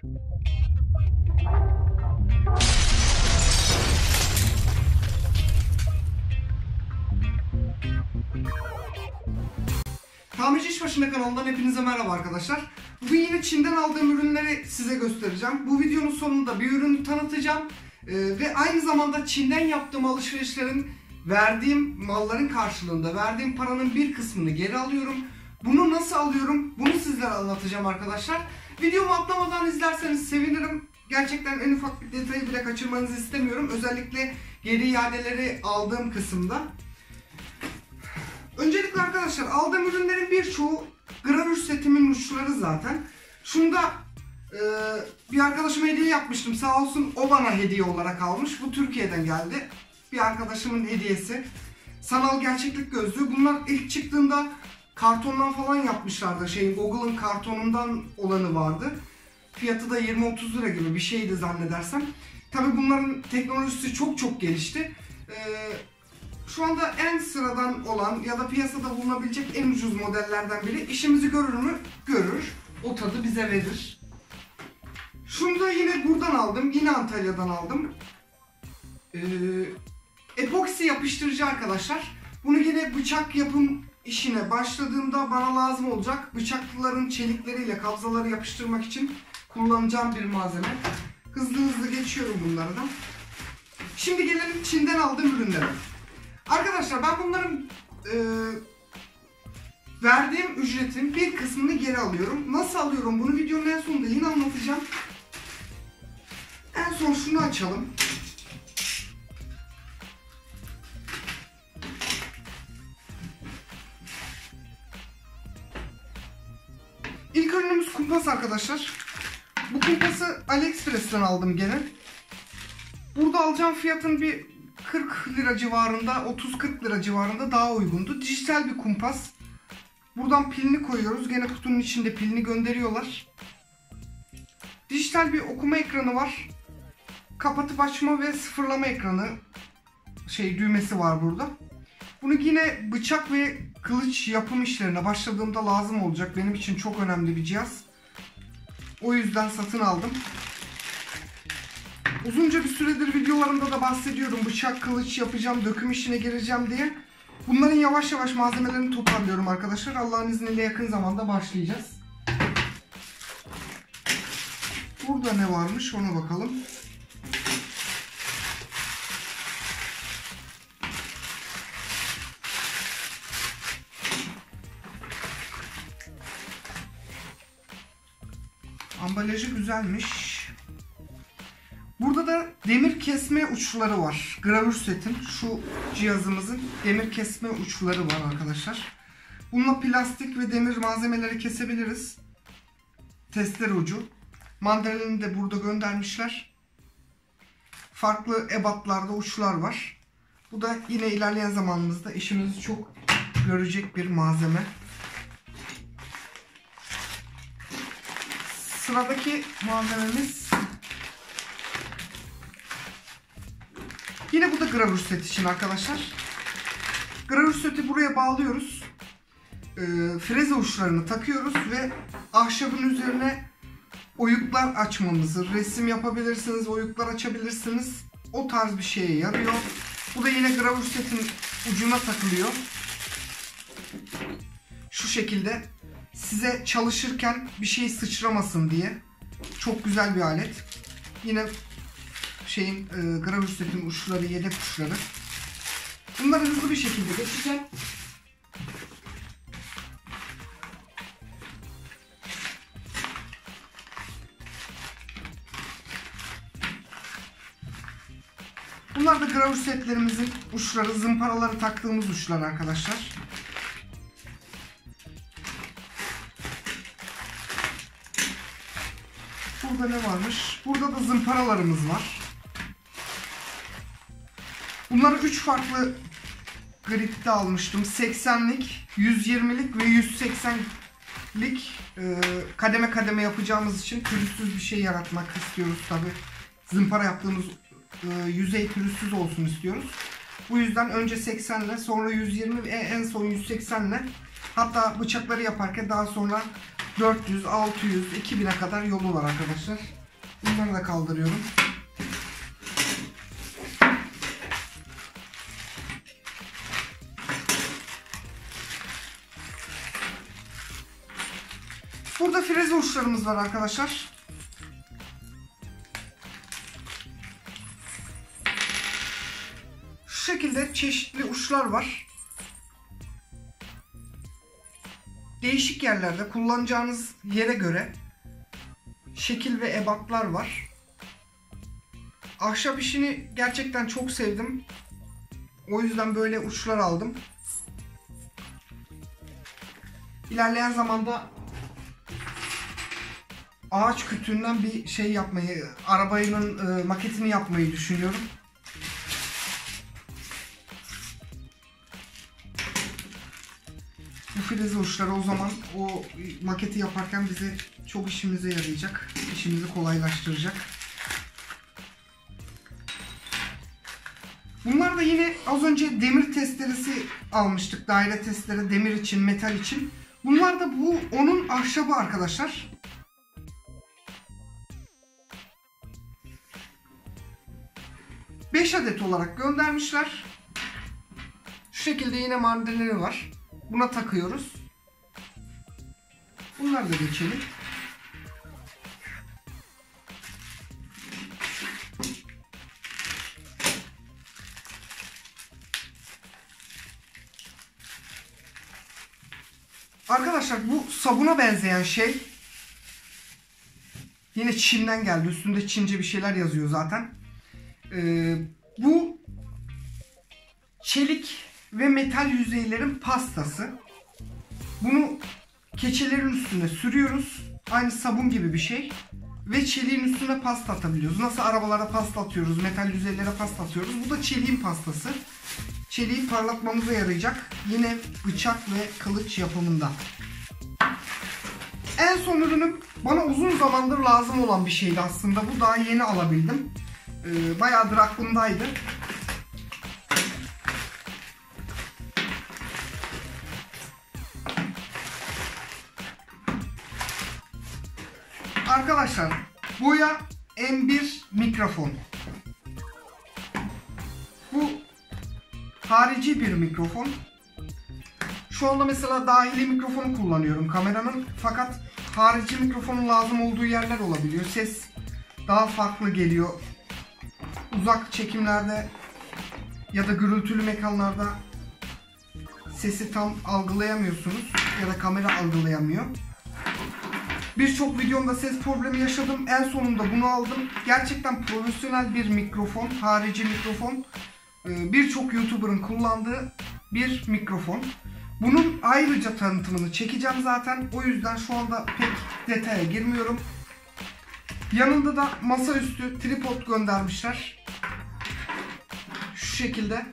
Tamirci İşbaşında kanalından hepinize merhaba arkadaşlar. Bugün yine Çin'den aldığım ürünleri size göstereceğim. Bu videonun sonunda bir ürünü tanıtacağım. Ve aynı zamanda Çin'den yaptığım alışverişlerin verdiğim malların karşılığında verdiğim paranın bir kısmını geri alıyorum. Bunu nasıl alıyorum? Bunu sizlere anlatacağım arkadaşlar. Videomu atlamadan izlerseniz sevinirim. Gerçekten en ufak bir detayı bile kaçırmanızı istemiyorum. Özellikle geri iadeleri aldığım kısımda. Öncelikle arkadaşlar aldığım ürünlerin birçoğu gravür setimin uçları zaten. Şunu da bir arkadaşıma hediye yapmıştım. Sağ olsun o bana hediye olarak almış. Bu Türkiye'den geldi. Bir arkadaşımın hediyesi. Sanal gerçeklik gözlüğü. Bunlar ilk çıktığında kartondan falan yapmışlardı. Google'ın kartonundan olanı vardı. Fiyatı da 20-30 lira gibi bir şeydi zannedersem. Tabi bunların teknolojisi çok gelişti. Şu anda en sıradan olan ya da piyasada bulunabilecek en ucuz modellerden biri. İşimizi görür mü? Görür. O tadı bize verir. Şunu da yine buradan aldım. Yine Antalya'dan aldım. Epoksi yapıştırıcı arkadaşlar. Bunu yine bıçak yapım işine başladığımda bana lazım olacak. Bıçakların çelikleriyle kabzaları yapıştırmak için kullanacağım bir malzeme. Hızlı geçiyorum bunları da. Şimdi gelelim Çin'den aldığım ürünlere. Arkadaşlar ben bunların verdiğim ücretin bir kısmını geri alıyorum. Nasıl alıyorum bunu videonun en sonunda yine anlatacağım. En son şunu açalım. İlk ürünümüz kumpas arkadaşlar. Bu kumpası AliExpress'ten aldım gene. Burada alacağım fiyatın bir 40 lira civarında, 30-40 lira civarında daha uygundu. Dijital bir kumpas. Buradan pilini koyuyoruz. Gene kutunun içinde pilini gönderiyorlar. Dijital bir okuma ekranı var. Kapatıp açma ve sıfırlama ekranı düğmesi var burada. Bunu yine bıçak ve kılıç yapım işlerine başladığımda lazım olacak. Benim için çok önemli bir cihaz. O yüzden satın aldım. Uzunca bir süredir videolarımda da bahsediyorum. Bıçak, kılıç yapacağım, döküm işine gireceğim diye. Bunların yavaş yavaş malzemelerini toparlıyorum arkadaşlar. Allah'ın izniyle yakın zamanda başlayacağız. Burada ne varmış ona bakalım. Ambalajı güzelmiş. Burada da demir kesme uçları var. Gravür setin şu cihazımızın demir kesme uçları var arkadaşlar. Bununla plastik ve demir malzemeleri kesebiliriz. Testere ucu. Mandalini de burada göndermişler. Farklı ebatlarda uçlar var. Bu da yine ilerleyen zamanımızda işimizi çok görecek bir malzeme. Sıradaki malzememiz yine bu da gravür set için arkadaşlar. Gravür seti buraya bağlıyoruz. Freze uçlarını takıyoruz ve ahşabın üzerine oyuklar açmamızı, resim yapabilirsiniz, oyuklar açabilirsiniz. O tarz bir şeye yarıyor. Bu da yine gravür setin ucuna takılıyor. Şu şekilde size çalışırken bir şey sıçramasın diye. Çok güzel bir alet. Yine gravür setin uçları, yedek uçları. Bunları hızlı bir şekilde geçeceğim. Bunlar da gravür setlerimizin uçları, zımparaları taktığımız uçlar arkadaşlar. Burada ne varmış? Burada da zımparalarımız var. Bunları 3 farklı gripte almıştım. 80'lik, 120'lik ve 180'lik kademe kademe yapacağımız için pürüzsüz bir şey yaratmak istiyoruz tabi. Zımpara yaptığımız yüzey pürüzsüz olsun istiyoruz. Bu yüzden önce 80 ile sonra 120 ve en son 180 ile, hatta bıçakları yaparken daha sonra 400, 600, 2000'e kadar yolu var arkadaşlar. Bunları da kaldırıyorum. Burada freze uçlarımız var arkadaşlar. Şu şekilde çeşitli uçlar var. Değişik yerlerde kullanacağınız yere göre şekil ve ebatlar var. Ahşap işini gerçekten çok sevdim. O yüzden böyle uçlar aldım. İlerleyen zamanda ağaç kütüğünden bir şey yapmayı, arabanın maketini yapmayı düşünüyorum. Bu freze uçları o zaman o maketi yaparken bize çok işimize yarayacak. İşimizi kolaylaştıracak. Bunlar da yine az önce demir testeresi almıştık. Daire testere, demir için, metal için. Bunlar da bu onun ahşabı arkadaşlar. Beş adet olarak göndermişler. Şu şekilde yine mardeleri var. Buna takıyoruz. Bunları da geçelim. Arkadaşlar bu sabuna benzeyen şey yine Çin'den geldi. Üstünde Çince bir şeyler yazıyor zaten. Bu çelik ve metal yüzeylerin pastası. Bunu keçelerin üstüne sürüyoruz. Aynı sabun gibi bir şey. Ve çeliğin üstüne pasta atabiliyoruz. Nasıl arabalara pasta atıyoruz, metal yüzeylere pasta atıyoruz. Bu da çeliğin pastası. Çeliği parlatmamıza yarayacak. Yine bıçak ve kılıç yapımında. En son ürünüm bana uzun zamandır lazım olan bir şeydi aslında. Bu daha yeni alabildim. Bayağıdır aklımdaydı. Arkadaşlar Boya M1 mikrofon. Bu harici bir mikrofon. Şu anda mesela dahili mikrofonu kullanıyorum kameranın. Fakat harici mikrofonun lazım olduğu yerler olabiliyor. Ses daha farklı geliyor. Uzak çekimlerde ya da gürültülü mekanlarda sesi tam algılayamıyorsunuz ya da kamera algılayamıyor. Birçok videomda ses problemi yaşadım. En sonunda bunu aldım. Gerçekten profesyonel bir mikrofon, harici mikrofon. Birçok YouTuber'ın kullandığı bir mikrofon. Bunun ayrıca tanıtımını çekeceğim zaten. O yüzden şu anda pek detaya girmiyorum. Yanında da masaüstü tripod göndermişler. Şu şekilde.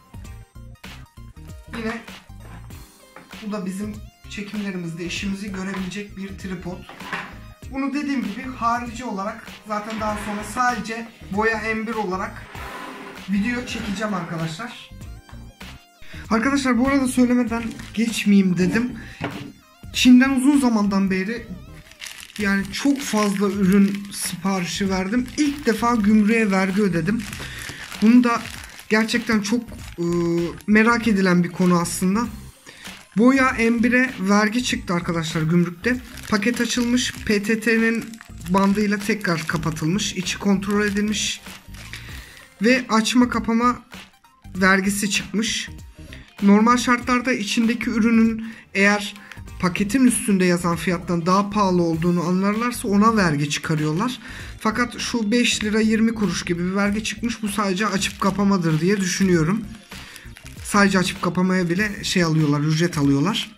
Yine bu da bizim çekimlerimizde işimizi görebilecek bir tripod. Bunu dediğim gibi harici olarak zaten daha sonra sadece Boya M1 olarak video çekeceğim arkadaşlar. Arkadaşlar bu arada söylemeden geçmeyeyim dedim. Çin'den uzun zamandan beri yani çok fazla ürün siparişi verdim. İlk defa gümrüğe vergi ödedim. Bunu da gerçekten çok merak edilen bir konu aslında. Boya M1'e vergi çıktı arkadaşlar gümrükte. Paket açılmış, PTT'nin bandıyla tekrar kapatılmış, içi kontrol edilmiş ve açma kapama vergisi çıkmış. Normal şartlarda içindeki ürünün eğer paketin üstünde yazan fiyattan daha pahalı olduğunu anlarlarsa ona vergi çıkarıyorlar. Fakat şu 5 lira 20 kuruş gibi bir vergi çıkmış. Bu sadece açıp kapamadır diye düşünüyorum. Sadece açıp kapamaya bile şey alıyorlar, ücret alıyorlar.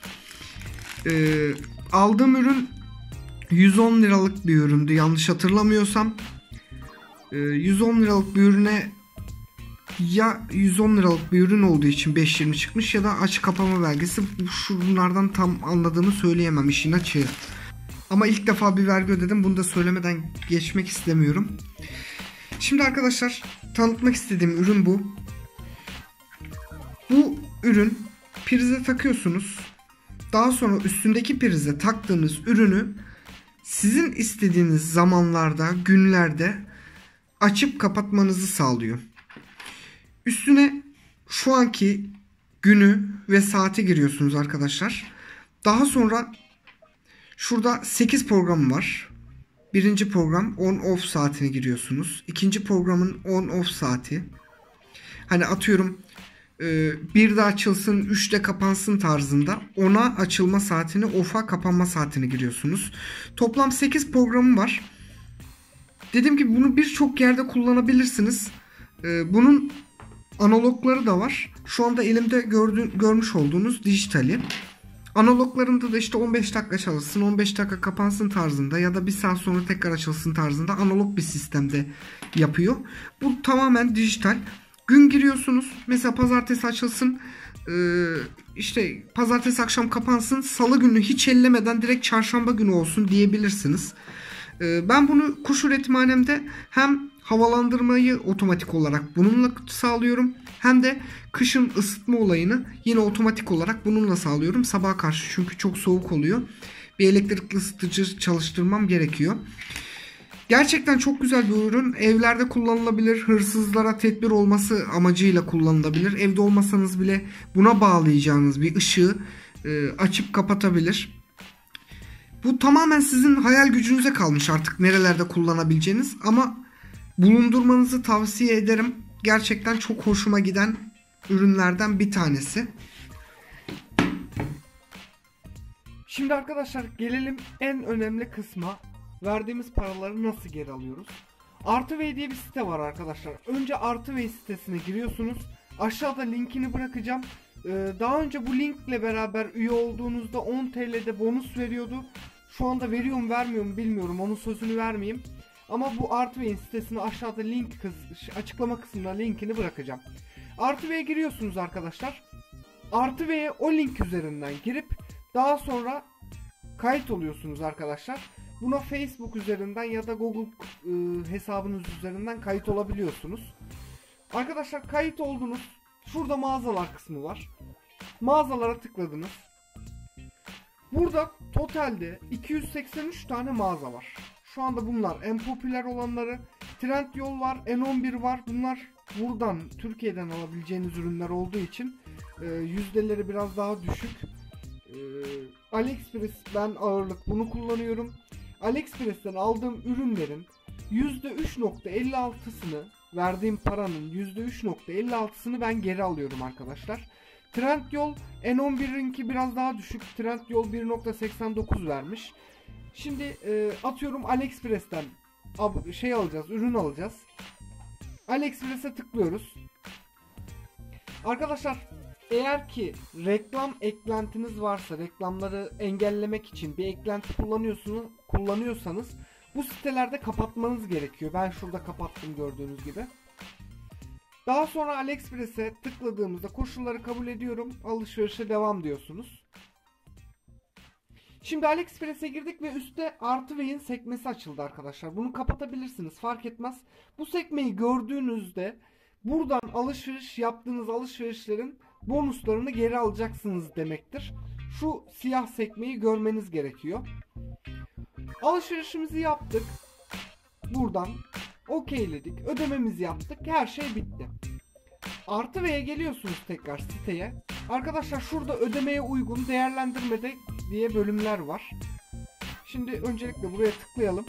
Aldığım ürün 110 liralık bir üründü yanlış hatırlamıyorsam. 110 liralık bir ürüne ya 110 liralık bir ürün olduğu için 5.20 çıkmış ya da aç kapama vergisi. Şunlardan tam anladığımı söyleyemem işin açığı. Ama ilk defa bir vergi ödedim. Bunu da söylemeden geçmek istemiyorum. Şimdi arkadaşlar tanıtmak istediğim ürün bu. Bu ürün prize takıyorsunuz. daha sonra üstündeki prize taktığınız ürünü sizin istediğiniz zamanlarda, günlerde açıp kapatmanızı sağlıyor. Üstüne şu anki günü ve saati giriyorsunuz arkadaşlar. Daha sonra şurada 8 program var. Birinci program on-off saatini giriyorsunuz. İkinci programın on-off saati. Hani atıyorum 1'de açılsın 3'te kapansın tarzında ona açılma saatini, off'a kapanma saatini giriyorsunuz. Toplam 8 programı var. Dediğim gibi bunu birçok yerde kullanabilirsiniz. Bunun analogları da var. Şu anda elimde görmüş olduğunuz dijitali. Analoglarında da işte 15 dakika çalışsın, 15 dakika kapansın tarzında ya da 1 saat sonra tekrar açılsın tarzında analog bir sistemde yapıyor. Bu tamamen dijital. Gün giriyorsunuz. Mesela pazartesi açılsın. İşte pazartesi akşam kapansın. Salı günü hiç ellemeden direkt çarşamba günü olsun diyebilirsiniz. Ben bunu kuş üretimhanemde hem havalandırmayı otomatik olarak bununla sağlıyorum. Hem de kışın ısıtma olayını yine otomatik olarak bununla sağlıyorum. Sabaha karşı çünkü çok soğuk oluyor. Bir elektrikli ısıtıcı çalıştırmam gerekiyor. Gerçekten çok güzel bir ürün. Evlerde kullanılabilir. Hırsızlara tedbir olması amacıyla kullanılabilir. Evde olmasanız bile buna bağlayacağınız bir ışığı açıp kapatabilir. Bu tamamen sizin hayal gücünüze kalmış artık nerelerde kullanabileceğiniz. Ama bulundurmanızı tavsiye ederim. Gerçekten çok hoşuma giden ürünlerden bir tanesi. Şimdi arkadaşlar gelelim en önemli kısma. Verdiğimiz paraları nasıl geri alıyoruz? Artıvey diye bir site var arkadaşlar. Önce Artıvey sitesine giriyorsunuz. Aşağıda linkini bırakacağım. Daha önce bu linkle beraber üye olduğunuzda 10 TL'de bonus veriyordu. Şu anda veriyor mu vermiyor mu bilmiyorum. Onun sözünü vermeyeyim. Ama bu Artıvey'in sitesine aşağıda açıklama kısmına linkini bırakacağım. Artıvey'e giriyorsunuz arkadaşlar. Artıvey'e o link üzerinden girip daha sonra kayıt oluyorsunuz arkadaşlar. Buna Facebook üzerinden ya da Google hesabınız üzerinden kayıt olabiliyorsunuz. Arkadaşlar kayıt oldunuz. Şurada mağazalar kısmı var. Mağazalara tıkladınız. Burada totalde 283 tane mağaza var. Şu anda bunlar en popüler olanları. Trendyol var, N11 var. Bunlar buradan Türkiye'den alabileceğiniz ürünler olduğu için yüzdeleri biraz daha düşük. AliExpress ben ağırlık bunu kullanıyorum. AliExpress'ten aldığım ürünlerin %3.56'sını verdiğim paranın %3.56'sını ben geri alıyorum arkadaşlar. Trendyol N11'inki biraz daha düşük. Trendyol 1.89 vermiş. Şimdi atıyorum AliExpress'ten ürün alacağız. AliExpress'e tıklıyoruz. Arkadaşlar eğer ki reklam eklentiniz varsa, reklamları engellemek için bir eklenti kullanıyorsanız bu sitelerde kapatmanız gerekiyor. Ben şurada kapattım gördüğünüz gibi. Daha sonra AliExpress'e tıkladığımızda koşulları kabul ediyorum, alışverişe devam diyorsunuz. Şimdi AliExpress'e girdik ve üstte Artıvey'in sekmesi açıldı arkadaşlar. Bunu kapatabilirsiniz, fark etmez. Bu sekmeyi gördüğünüzde buradan yaptığınız alışverişlerin bonuslarını geri alacaksınız demektir. Şu siyah sekmeyi görmeniz gerekiyor. Alışverişimizi yaptık. Buradan okeyledik. Ödememizi yaptık. Her şey bitti. Artıvey'e geliyorsunuz tekrar siteye. Arkadaşlar şurada ödemeye uygun değerlendirmede diye bölümler var. Şimdi öncelikle buraya tıklayalım.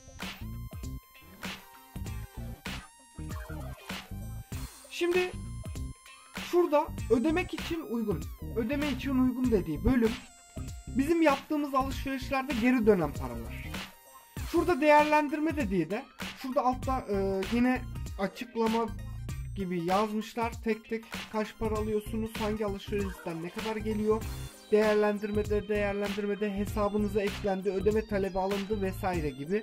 Şimdi şurada ödemek için uygun. Ödeme için uygun dediği bölüm bizim yaptığımız alışverişlerde geri dönen paralar. Şurada değerlendirme dediği de şurada altta yine açıklama gibi yazmışlar. Tek tek kaç para alıyorsunuz, hangi alışverişten ne kadar geliyor, değerlendirmede hesabınıza eklendi, ödeme talebi alındı vesaire gibi.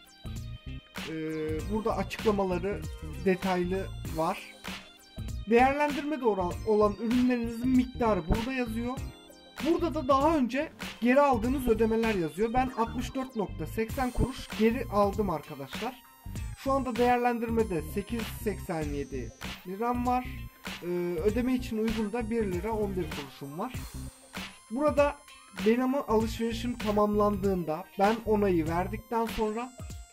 Burada açıklamaları detaylı var. Değerlendirmede olan ürünlerinizin miktarı burada yazıyor. Burada da daha önce geri aldığınız ödemeler yazıyor. Ben 64.80 kuruş geri aldım arkadaşlar. Şu anda değerlendirmede 8.87 liram var. Ödeme için uygun da 1 lira 11 kuruşum var. Burada benim alışverişim tamamlandığında, ben onayı verdikten sonra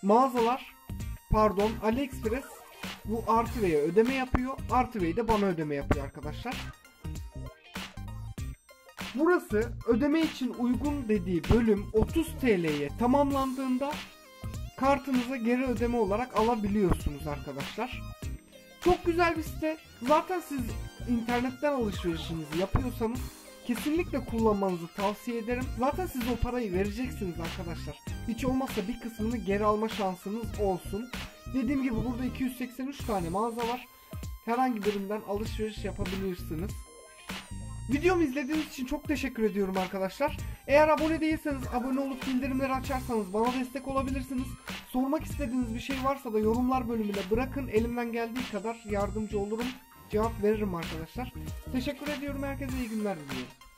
AliExpress bu Artıve'ye ödeme yapıyor. Artıve'yi de bana ödeme yapıyor arkadaşlar. Burası ödeme için uygun dediği bölüm 30 TL'ye tamamlandığında kartınıza geri ödeme olarak alabiliyorsunuz arkadaşlar. Çok güzel bir site. Zaten siz internetten alışverişinizi yapıyorsanız kesinlikle kullanmanızı tavsiye ederim. Zaten siz o parayı vereceksiniz arkadaşlar. Hiç olmazsa bir kısmını geri alma şansınız olsun. Dediğim gibi burada 283 tane mağaza var. Herhangi birinden alışveriş yapabilirsiniz. Videomu izlediğiniz için çok teşekkür ediyorum arkadaşlar. Eğer abone değilseniz abone olup bildirimleri açarsanız bana destek olabilirsiniz. Sormak istediğiniz bir şey varsa da yorumlar bölümüne bırakın. Elimden geldiği kadar yardımcı olurum. Cevap veririm arkadaşlar. Teşekkür ediyorum. Herkese iyi günler diliyorum.